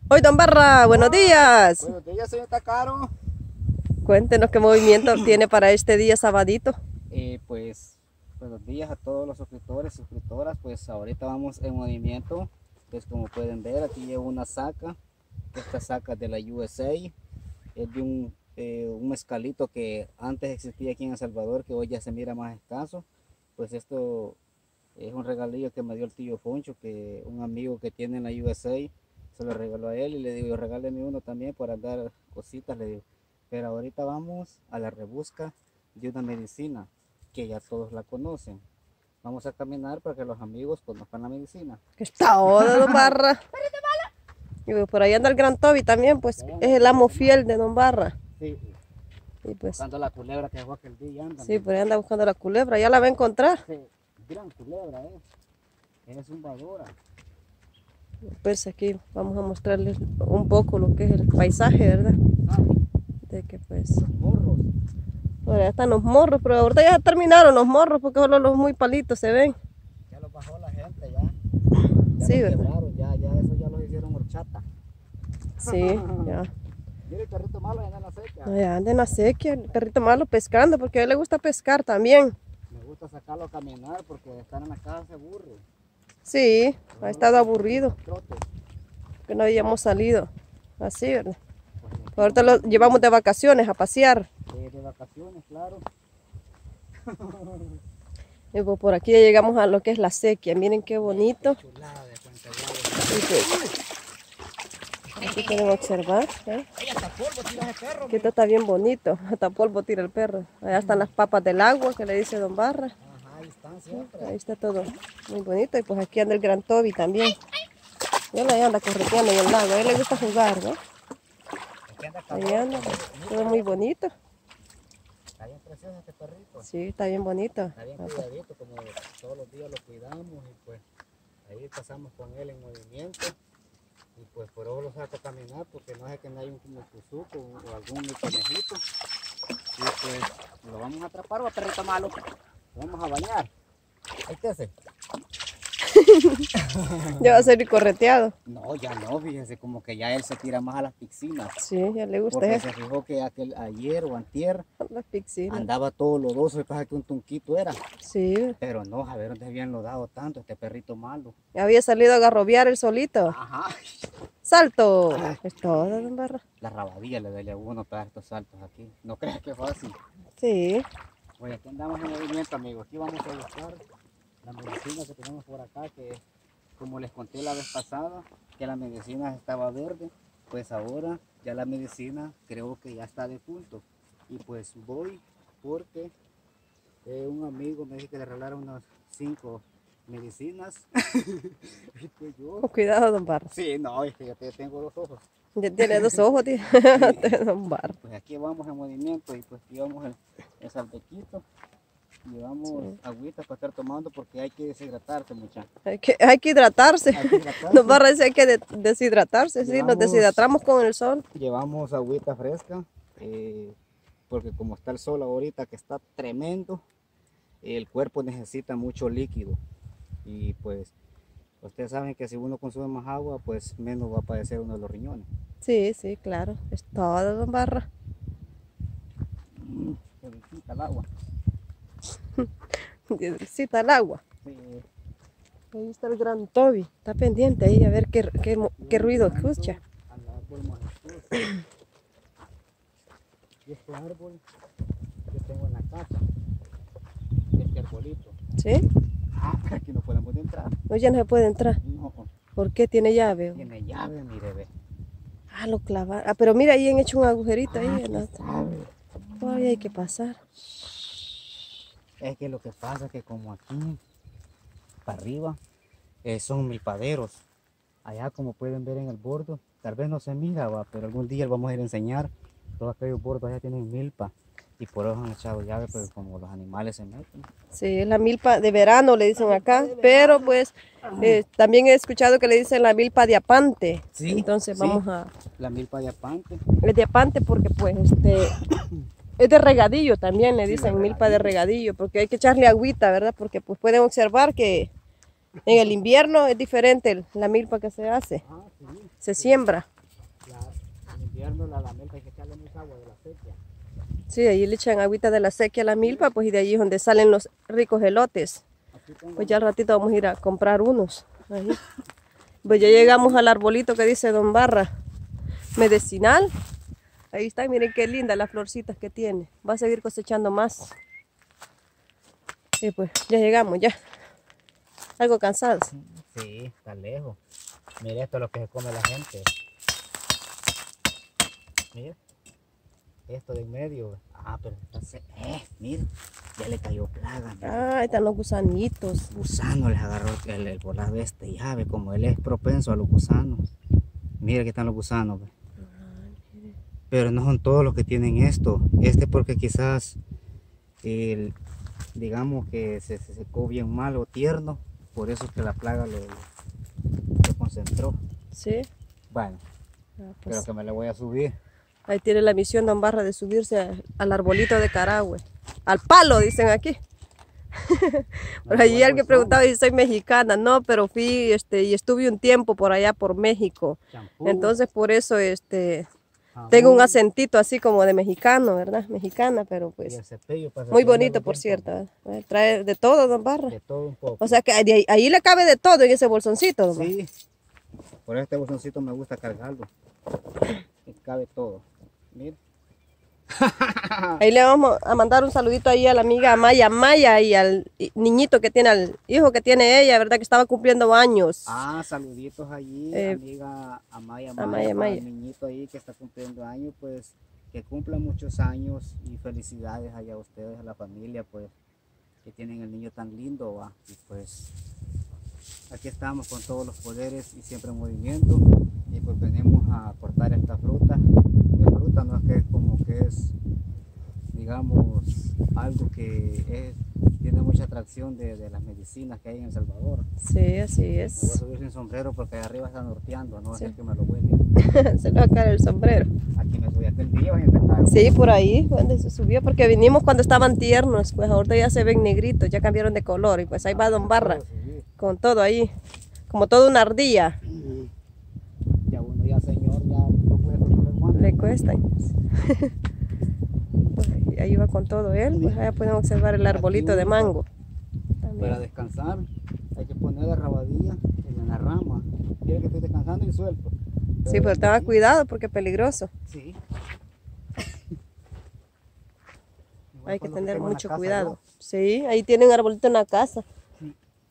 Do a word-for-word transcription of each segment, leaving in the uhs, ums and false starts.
Hoy, don Barra, buenos días. Buenos días, señor Tacaro. Cuéntenos qué movimiento tiene para este día sabadito. Eh, pues, buenos días a todos los suscriptores y suscriptoras. Pues ahorita vamos en movimiento. Pues como pueden ver, aquí llevo una saca. Esta saca de la U S A. Es de un, eh, un mezcalito que antes existía aquí en El Salvador, que hoy ya se mira más escaso. Pues esto es un regalillo que me dio el tío Foncho, que un amigo que tiene en la U S A. Se lo regaló a él y le digo, regáleme uno también para dar cositas, le digo. Pero ahorita vamos a la rebusca de una medicina que ya todos la conocen. Vamos a caminar para que los amigos conozcan la medicina. ¿Qué está onda, don Barra? Y pues por ahí anda el gran Toby también, pues es el amo fiel de don Barra. Sí, y pues, buscando la culebra que dejó aquel día. Anda, sí, por ahí anda buscando la culebra, ya la va a encontrar. sí, gran culebra es. Es zumbadora. Pues aquí vamos a mostrarles un poco lo que es el paisaje, ¿verdad? Ah, De que pues, morros. bueno, ya están los morros, pero ahorita ya terminaron los morros porque solo los muy palitos se ven. Ya los bajó la gente, ya. Ya Sí, los ¿verdad? quebraron, ya, ya eso ya los hicieron horchata. Sí, ya. Mire el perrito malo anda en la seca. No, ya anda en la sequía, el perrito malo pescando porque a él le gusta pescar también. Me gusta sacarlo a caminar porque estar en la casa se aburre. Sí, ha estado aburrido, Trote. que no habíamos salido así, ¿verdad? Ahorita lo llevamos de vacaciones a pasear. De, de vacaciones, claro. Y pues por aquí ya llegamos a lo que es la sequía. Miren qué bonito. Chulada de Fuente Y pues, aquí pueden observar, ¿eh? Ella hasta polvo tira ese perro. Que esto está bien bonito. Hasta polvo tira el perro. Allá están las papas del agua que le dice don Barra. Ajá, ahí están siempre. Ahí está todo muy bonito. Y pues aquí anda el gran Toby también. Y él ahí anda correteando en el lago. A él le gusta jugar, ¿no? Aquí anda Ahí calor. anda. Todo muy bonito. Está bien precioso este perrito. Sí, está bien bonito. Está bien cuidadito, como todos los días lo cuidamos y pues ahí pasamos con él en movimiento. Y pues por eso lo saco a caminar porque no es que no hay un cuzuco o algún conejito. Y pues lo vamos a atrapar, va perrito malo. Lo vamos a bañar. ¿Hay que hacer? Ya va a ser correteado. No, ya no, fíjese, como que ya él se tira más a las piscinas. Sí, ya le gusta Porque eso. se fijó que aquel ayer o antier Las piscinas. andaba todo lodoso y pasa que un tunquito era. Sí. Pero no, a ver dónde habían lodado tanto este perrito malo. Había salido a garrobear el solito. Ajá. ¡Salto! Es todo, don Barra. La rabadilla le daría a uno para estos saltos aquí. No creas que es fácil. Sí. Oye, aquí andamos en movimiento, amigos. Aquí vamos a buscar la medicina que tenemos por acá, que como les conté la vez pasada, que la medicina estaba verde, pues ahora ya la medicina creo que ya está de punto. Y pues voy porque eh, un amigo me dijo que le regalaron unas cinco medicinas. Y pues yo... Con cuidado, don Barra. Sí, no, es que yo te- tengo dos ojos. Ya tiene dos ojos, tío. Don Barra. Pues aquí vamos en movimiento y pues llevamos el, el saltequito. Llevamos Sí. agüita para estar tomando porque hay que deshidratarse, muchachos. Hay que, hay que hidratarse. Hay que hidratarse. Don Barra dice hay que de- deshidratarse, sí, nos Llevamos- deshidratamos con el sol. Llevamos agüita fresca eh, porque como está el sol ahorita que está tremendo, el cuerpo necesita mucho líquido y pues ustedes saben que si uno consume más agua pues menos va a padecer uno de los riñones. Sí, sí, claro. Es todo, don Barra. Mm, qué riquita el agua. Necesita el agua. Sí. Ahí está el gran Toby. Está pendiente ahí a ver qué, qué, mo- qué ruido escucha. Al árbol majestuoso. Y este árbol yo tengo en la casa. Este arbolito. ¿Sí? Ah, pero aquí no podemos entrar. No, ya no se puede entrar. No, ¿Por qué tiene llave? tiene llave, mire, ve. Ah, lo clavaron. Ah, pero mira, ahí han hecho un agujerito ahí. Ah, En la... ¿qué sabe? Todavía hay que pasar. Es que lo que pasa es que como aquí para arriba eh, son milpaderos. Allá como pueden ver en el bordo, tal vez no se mira, va, pero algún día les vamos a ir a enseñar. Todos aquellos bordos allá tienen milpa y por eso han echado llave, pero como los animales se meten. Sí, es la milpa de verano, le dicen acá. Pero pues eh, también he escuchado que le dicen la milpa de apante. Sí, Entonces sí. vamos a... La milpa de apante. Es de apante porque pues este... Es de regadillo también, le Sí, dicen de milpa de regadillo, porque hay que echarle agüita, ¿verdad? Porque pues pueden observar que en el invierno es diferente el- la milpa que se hace, Ah, sí. se siembra. invierno la, la milpa hay que echarle mucha agua de la sequía. Sí, ahí le echan agüita de la sequía a la milpa, pues y de ahí es donde salen los ricos elotes. Pues ya al ratito vamos a ir a comprar unos. Ahí. Pues ya llegamos al arbolito que dice Don Barra, medicinal. Ahí está, miren qué linda las florcitas que tiene. Va a seguir cosechando más. Y pues ya llegamos, ya. Algo cansados. Sí, está lejos. Mire, esto es lo que se come la gente. Mire. Esto de en medio. Ah, pero está se... Eh, mire. Ya le cayó plaga. Mire. Ah, ahí están los gusanitos. Gusano les agarró el, el volado de este llave. Como él es propenso a los gusanos. Mire que están los gusanos. Pero no son todos los que tienen esto. Este porque quizás, el, digamos que se, se secó bien mal o tierno. Por eso es que la plaga lo, lo concentró. Sí. Bueno, Ah, pues, creo que me le voy a subir. ahí tiene la misión Don Barra de subirse a- al arbolito de Carahue. Al palo, dicen aquí. Por No, allí igual alguien pues preguntaba si soy mexicana. No, pero fui este, y estuve un tiempo por allá por México. Champú, Entonces por eso este, jabón, tengo un acentito así como de mexicano, ¿verdad? Mexicana, pero y pues el cepillo para muy cepillar bonito, los por dientes. cierto. ¿eh? Trae de todo, Don Barra. De todo un poco. O sea que ahí, ahí le cabe de todo en ese bolsoncito, Don Barra. Sí, por este bolsoncito me gusta cargarlo. Que cabe todo. Mire. Ahí le vamos a mandar un saludito ahí a la amiga Maya Maya y al niñito que tiene, al hijo que tiene ella, ¿verdad? Que estaba cumpliendo años. Ah, saluditos allí, Eh, amiga Amaya Maya, Amaya para Maya. el niñito ahí que está cumpliendo años, pues que cumpla muchos años y felicidades allá a ustedes, a la familia, pues que tienen el niño tan lindo, ¿va? Y pues aquí estamos con todos los poderes y siempre en movimiento y pues venimos a cortar esta fruta. La fruta no es que es como que es, digamos, algo que es, tiene mucha atracción de, de las medicinas que hay en El Salvador. Sí, así Me voy a es. subir sin sombrero porque ahí arriba está norteando, no Sí. es que me lo huele. Se le va a caer el sombrero. Aquí me subí aquel día y empezar. Sí, por ahí, cuando se subió, porque vinimos cuando estaban tiernos, pues ahorita ya se ven negritos, ya cambiaron de color y pues ahí va Don Barra con todo ahí, como toda una ardilla. Ya uno ya señor, ya no puede controlar el guante. Le cuestan. Pues ahí- ahí va con todo él, pues allá pueden observar el arbolito de mango. Para También. descansar hay que poner la rabadilla en la rama. Quiere que estoy descansando y suelto. Sí, pero tenga cuidado porque es peligroso. Sí. Hay que Igual con lo tener tengo en la mucho casa cuidado. Sí, ahí tienen un arbolito en la casa. yo.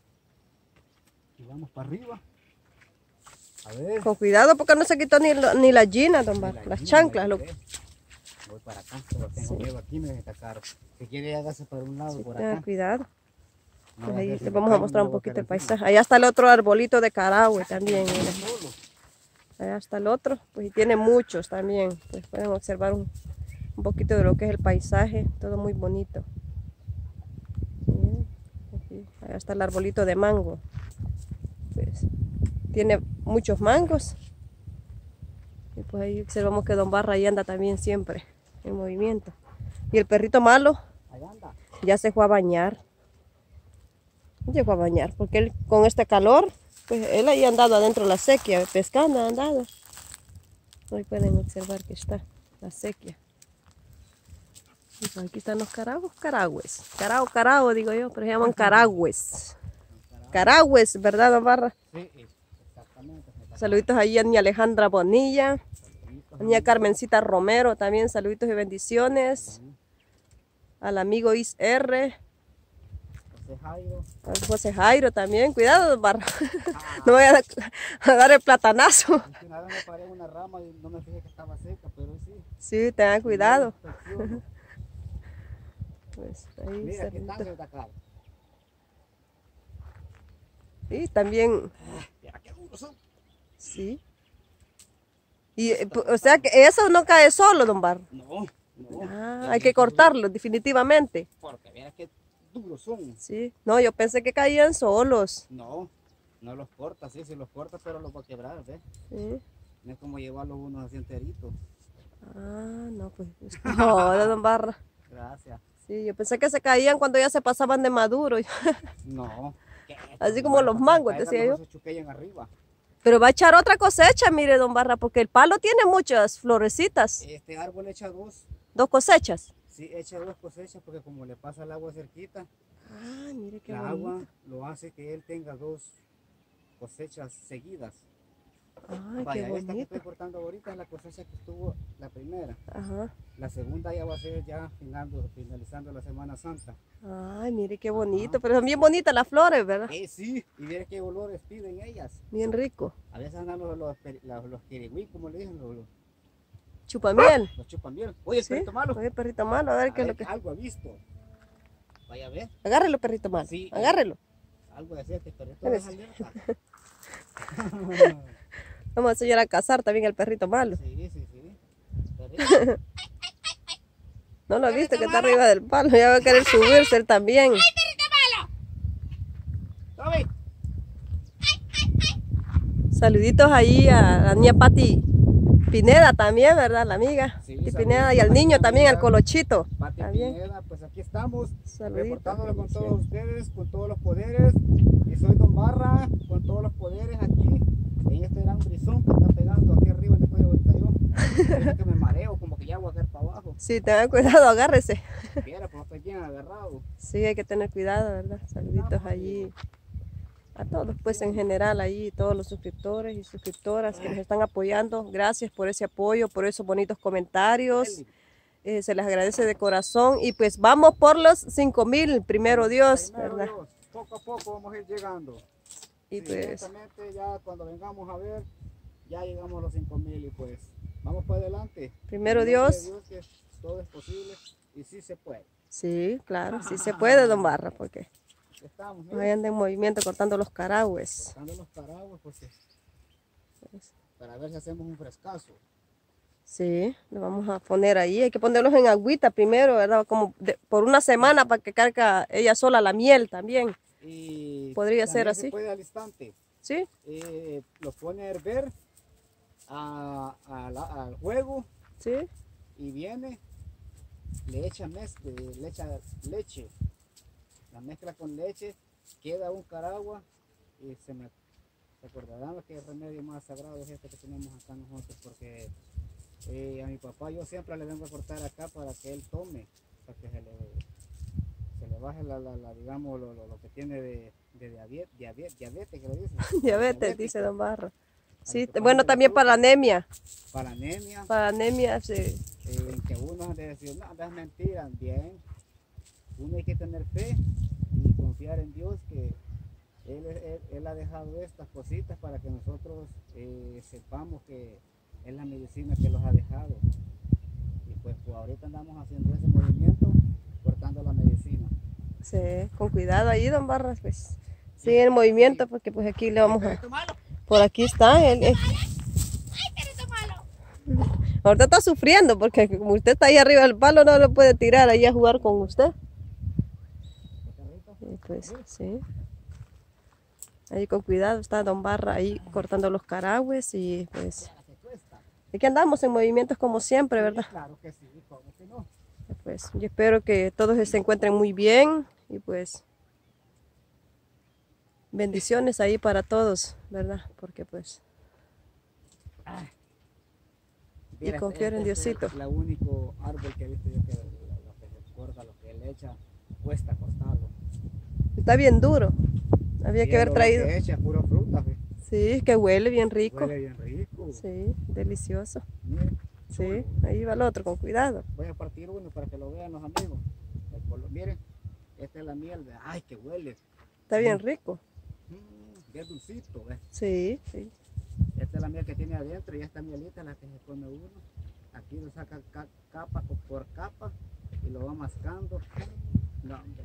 Y vamos para arriba. A ver. Con cuidado porque no se quitó ni, lo- ni la gina, Don Barra, La las gallina, chanclas. me Lo... quedé. Voy para acá, pero tengo Sí. miedo aquí, me voy a atacar. Si quiere hágase para un lado, Sí, por tenga acá. cuidado. No, Pues a ahí ver si les me vamos a caigo, mostrar me un voy a poquito caer el encima. paisaje. Allá está el otro arbolito de Carahue también. mira. Solo. Allá está el otro, pues y tiene muchos también. Pues pueden observar un, un poquito de lo que es el paisaje, todo muy bonito. Miren, aquí, allá está el arbolito de mango. Pues tiene muchos mangos. Y pues ahí observamos que Don Barra ahí anda también siempre en movimiento. Y el perrito malo Allá anda. ya se fue a bañar. Llegó a bañar porque él con este calor, pues él ahí ha andado adentro de la sequía, pescando ha andado. Ahí pueden observar que está la sequía. Y pues aquí están los caragos, caragües. Carao, carao, digo yo, pero se llaman caragües. Caragües, ¿verdad, Don Barra? Sí, exactamente. Saluditos ahí a Doña Alejandra Bonilla, a Doña Carmencita Romero también, saluditos y bendiciones. Al amigo Is R. José Jairo. Al José Jairo también, cuidado, Don Barra. No voy a, dar- a dar el platanazo. Es que una vez me paré en una rama y no me fijé que estaba seca, pero sí. Sí, tengan cuidado. Inspecciono. Pues ahí Mira, aquí saludito. están de atacar. Y también, Mira qué duros son. sí. Y, eh, pu- o sea que eso no cae solo, Don Barra. No, no. Ah, hay que cortarlo, definitivamente. Porque mira qué duros son. Sí. No, yo pensé que caían solos. No, no los corta, sí, sí los corta, pero los va a quebrar, ¿ves? Sí. No es como llevarlos unos así enteritos. Ah, no, pues. No, de Don Barra. Gracias. Sí, yo pensé que se caían cuando ya se pasaban de maduro. No. ¿Qué? Así como los mangos, decía yo. Se chuquean arriba. Pero va a echar otra cosecha, mire, don Barra, porque el palo tiene muchas florecitas. Este árbol echa dos. Dos cosechas. Sí, echa dos cosechas porque como le pasa el agua cerquita, Ah, mire qué el bonito. agua lo hace que él tenga dos cosechas seguidas. Ay, Vaya, qué esta que bonito. estoy cortando ahorita es la cosecha que estuvo la primera. Ajá. La segunda ya va a ser ya finando, finalizando la Semana Santa. Ay, mire qué bonito. Pero son bien bonitas las flores, ¿verdad? Eh, sí, y mire qué olores piden ellas. Bien rico. A veces andan los, los, peri- los, los kirigüí, como le dicen, los, los, Chupamiel. los chupamiel. Oye, el Sí. perrito malo. Oye, perrito malo, a ver A qué es ver, lo que... algo ha visto. Vaya a ver, Agárrelo, perrito malo. Sí. Agárrelo. algo de este perrito Mire. es alerta. Vamos a enseñar a cazar también al perrito malo. Sí, sí, sí. Perrito. No lo ha visto que está arriba del palo. Ya va a querer subirse él también. Toby. Saluditos ahí a la niña Pati Pineda también, ¿verdad? La amiga. Sí, Pati saluditos Pineda y al a mi niño también, al amiga. Colochito. Pati También. Pineda, pues aquí estamos, Saluditos, reportándolo con bendiciones. todos ustedes, con todos los poderes. Y soy Don Barra, con todos los poderes aquí, en este gran brisón que está pegando aquí arriba, donde estoy ahorita yo. Es que me mareo, como que ya voy a caer para abajo. Sí, tengan cuidado, agárrese. Quiera, pues estoy bien agarrado. Sí, hay que tener cuidado, ¿verdad? Saluditos allí a todos, pues en general, ahí, todos los suscriptores y suscriptoras que nos están apoyando. Gracias por ese apoyo, por esos bonitos comentarios. Eh, se les agradece de corazón. Y pues vamos por los cinco mil, primero Dios, Primero ¿verdad? Dios, poco a poco vamos a ir llegando. Y Sí, pues, lentamente ya cuando vengamos a ver, ya llegamos a los cinco mil y pues vamos para adelante. Primero En el nombre de Dios. que todo es posible y sí se puede. sí, claro, sí se puede, don Barra, porque Estamos, no mira, andan en movimiento cortando los caragües. cortando los paraguas porque, para ver si hacemos un frescazo. Sí, le vamos a poner ahí. Hay que ponerlos en agüita primero, ¿verdad? Como de- por una semana para que carga ella sola la miel también. Y Podría ser también así. se puede al instante. ¿Sí? Eh, lo pone a hervir a- a la- al juego ¿Sí? y viene, le echa, mezcla, le echa leche, la mezcla con leche, queda un caragua y se me se acordarán que el remedio más sagrado es este que tenemos acá nosotros, porque eh, a mi papá yo siempre le vengo a cortar acá para que él tome, para que se le, se le baje la, la, la, digamos lo, lo, lo que tiene de, de diabetes, diabetes, diabetes que le dicen. Diabetes, dice don Barra. Sí, que bueno, pone la también para la fruta. anemia. Para anemia, Para anemia, sí. eh, en que uno de decir, no, es mentira, bien. Uno hay que tener fe y confiar en Dios que Él, él, él ha dejado estas cositas para que nosotros eh, sepamos que es la medicina que los ha dejado. Y pues, pues ahorita andamos haciendo ese movimiento, cortando la medicina. Sí, con cuidado ahí, don Barra, pues. Sigue el movimiento porque pues aquí le vamos a... ¿Perrito malo? Por aquí está él. él. Ahorita está sufriendo porque como usted está ahí arriba del palo no lo puede tirar ahí a jugar con usted. ¿Perrito? Y pues, sí. Ahí con cuidado está don Barra ahí cortando los caragües y pues... ¿Qué cuesta? Aquí andamos en movimientos como siempre, ¿verdad? Claro que sí, ¿cómo que no? Pues yo espero que todos se encuentren muy bien y pues... bendiciones ahí para todos, ¿verdad? Porque pues... Y Mira, confiar en este es Diosito. el único árbol que he visto yo que lo, lo que se corta, lo que él echa, cuesta cortarlo. Está bien duro. Había Y que haber lo traído... que echa es puro fruta, fe. Sí, que huele bien rico. Huele bien rico. Sí, delicioso. Mire, Sí, ahí va el otro, con cuidado. voy a partir uno para que lo vean los amigos. El color- miren, esta es la miel de, ay, que huele. Está bien rico. Mm, bien dulcito, ¿ves? Sí, sí. Esta es la miel que tiene adentro y esta mielita es la que se come uno. Aquí lo saca ca- capa por- por capa y lo va mascando. No, hombre.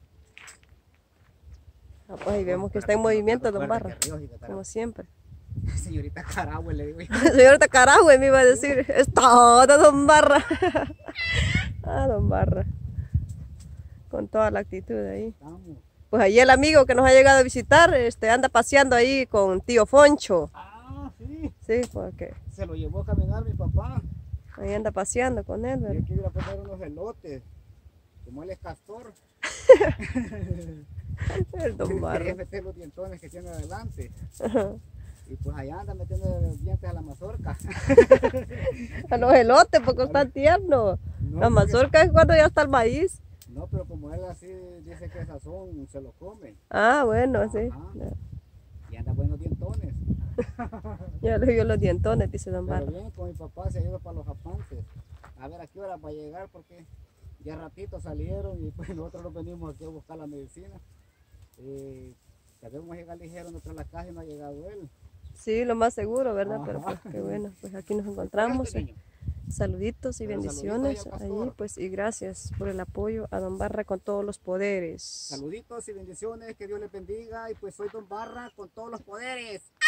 Ah, pues ahí vemos que Para está en no- movimiento, no don recuerde Barra. que Ríos y que Como siempre. Señorita Carahue, le digo yo. Señorita carajo, me iba a decir. Es todo, don Barra. Ah, don Barra. Con toda la actitud ahí. Estamos. Pues ahí el amigo que nos ha llegado a visitar, este, anda paseando ahí con tío Foncho. Ah, sí. Sí, porque Se lo llevó a caminar mi papá. ahí anda paseando con él, Y ¿verdad? hay que ir a poner unos elotes. Como él es castor. El don Quería Barra. meter los dientones que tiene adelante. Ajá. Y pues allá anda metiendo dientes a la mazorca. A los elotes, porque están tiernos. No, La porque- mazorca es cuando ya está el maíz. No, pero como él así dice que sazón se lo come. Ah, bueno, sí. Ajá. Y anda buenos dientones. Ya le dio los dientones, dice Don Pero Barra. bien, con mi papá se ha ido para los japantes. A ver a qué hora va a llegar porque ya ratito salieron y pues nosotros nos venimos aquí a buscar la medicina. Eh, debemos llegar ligero entre las cajas y no ha llegado él. Sí, lo más seguro, ¿verdad? Pero Ajá. pues qué bueno, pues aquí nos encontramos. Este niño. Saluditos y Pero bendiciones saluditos ahí al ahí, pastor. pues, y gracias por el apoyo a Don Barra con todos los poderes. Saluditos y bendiciones, que Dios les bendiga y pues soy Don Barra con todos los poderes.